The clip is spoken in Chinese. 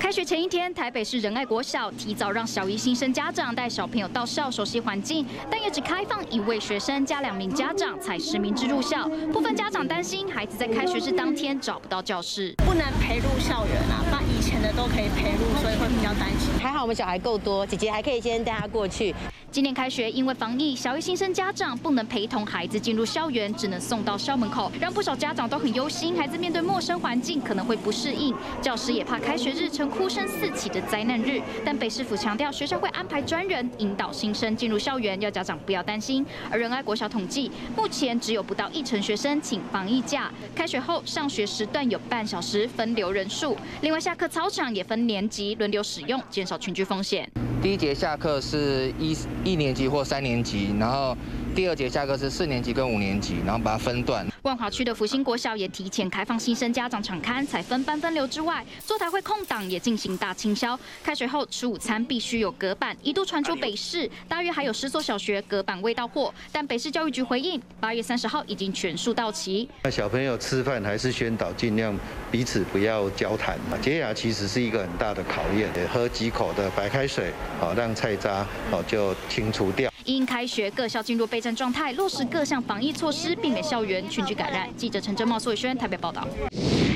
开学前一天，台北市仁爱国小提早让小一新生家长带小朋友到校熟悉环境，但也只开放1位学生加2名家长才实名制入校。部分家长担心孩子在开学日当天找不到教室， 不能陪入校园啊，把以前的都可以陪入，所以会比较担心。 还好我们小孩够多，姐姐还可以先带他过去。 今年开学因为防疫，小一新生家长不能陪同孩子进入校园，只能送到校门口，让不少家长都很忧心，孩子面对陌生环境可能会不适应。教师也怕开学日成哭声四起的灾难日，但北市府强调，学校会安排专人引导新生进入校园，要家长不要担心。而仁爱国小统计，目前只有不到1成学生请防疫假。开学后上学时段有半小时分流人数，另外下课操场也分年级轮流使用，减少群聚风险。 第一节下课是一年级或3年级，然后第2节下课是4年级跟5年级，然后把它分段。 万华区的福兴国小也提前开放新生家长场勘，才分班分流之外，坐台会空档也进行大清消。开学后吃午餐必须有隔板，一度传出北市大约还有10所小学隔板未到货，但北市教育局回应，8月30号已经全数到齐。 那小朋友吃饭还是宣导尽量彼此不要交谈。洁牙其实是一个很大的考验，喝几口的白开水，让菜渣就清除掉。 因开学，各校进入备战状态，落实各项防疫措施，避免校园群聚感染。记者陈真茂、苏伟轩台北报道。